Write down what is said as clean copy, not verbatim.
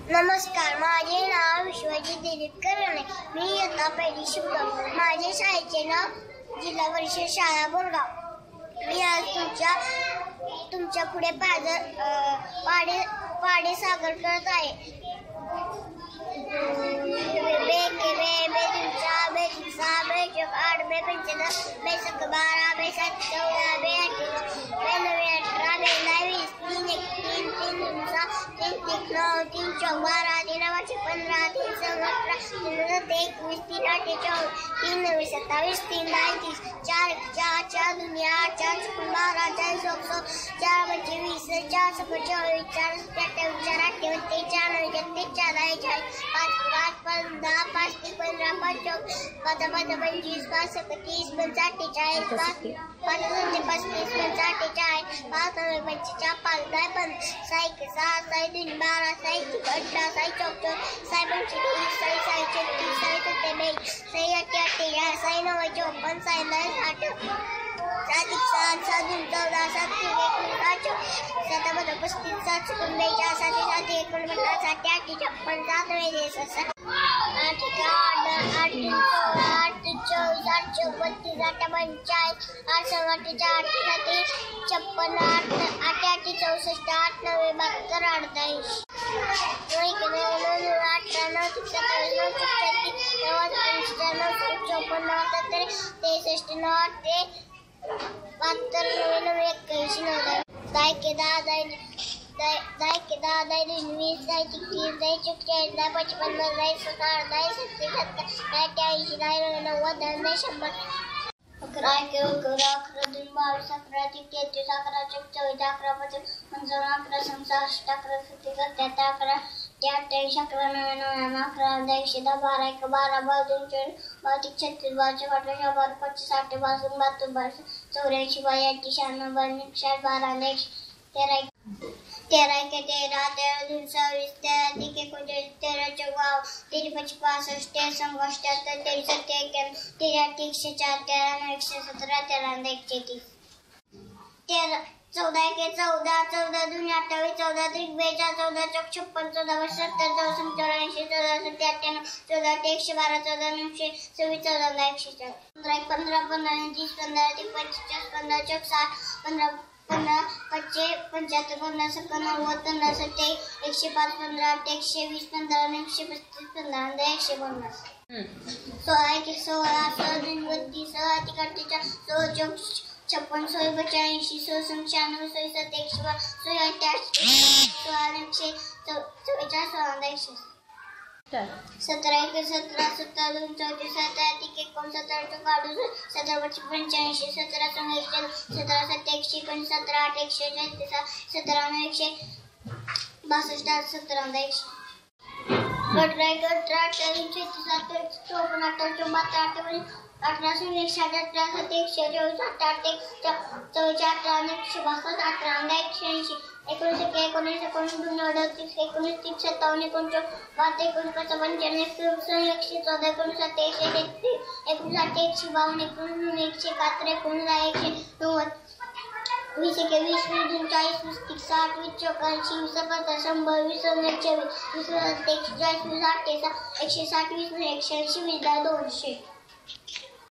नमस्कार, माझे नाव विश्वजित दिलीप करणे. मी इयत्ता पहिली शिकतो. माझे शाळेचे नाव जिल्हा परिषद शाळा बोरगाव. मी आज तुमच्या पुढे पाढे सादर करत आहे. बे के बे बे तुमच्या बे तुमचा बे चौक 8 बे 15 बे 12 बे 14 बे 18 बे 9 18 बे 19 3 1 3 3 तुमचा 3 3 9 3 चौक 12 3 9 15 3 16 18 3 21 3 8 24 3 9 27 3 30 4 4 4 दुनिया 4 12 4 16 4 25 4 24 4 27 4 28 4 9 33 4 5 5 5 10 5 15 5 5 25 5 30 45 40 5 5 35 45 5 45 5 10 6 6 2 12 6 18 6 24 6 25 6 36 37 6 38 6 9 54 6 9 8 7 7 7 14 7 19 7 35 7 42 7 7 49 7 8 56 7 160 200